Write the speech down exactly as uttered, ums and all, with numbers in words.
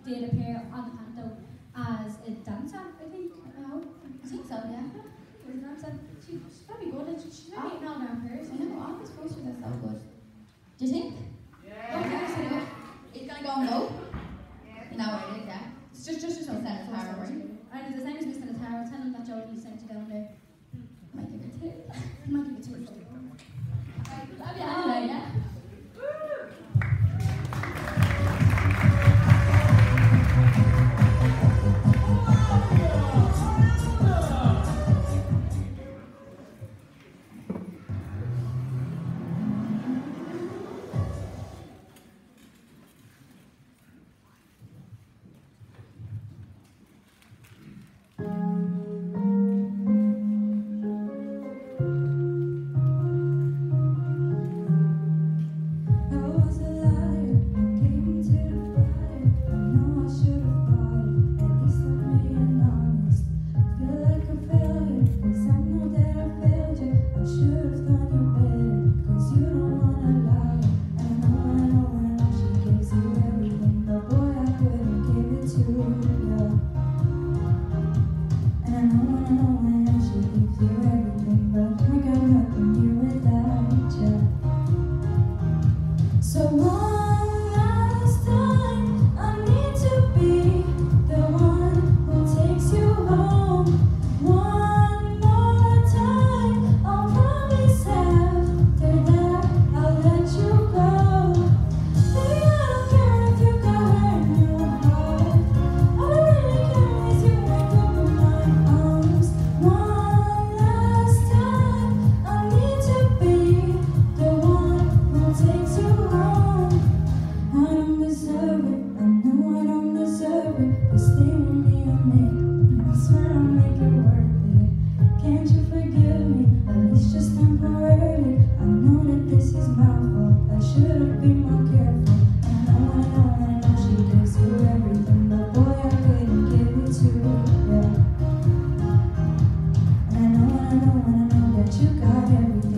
did appear on the panto as a dancer, I think. I hope. I think so, yeah. As a dancer. She, she's probably good. and She's maybe Oh. not around hers. I know, all these posters are so good. Do you think? Yeah. Okay, so anyway, he's gonna go no? No, I did, yeah. It's just, just yourself. Is that a tower, right? And the same as Mister Tower. Tell him that Jodie sent you down there. Might give it two. He might give it to her. Love you anyway, yeah. You got everything.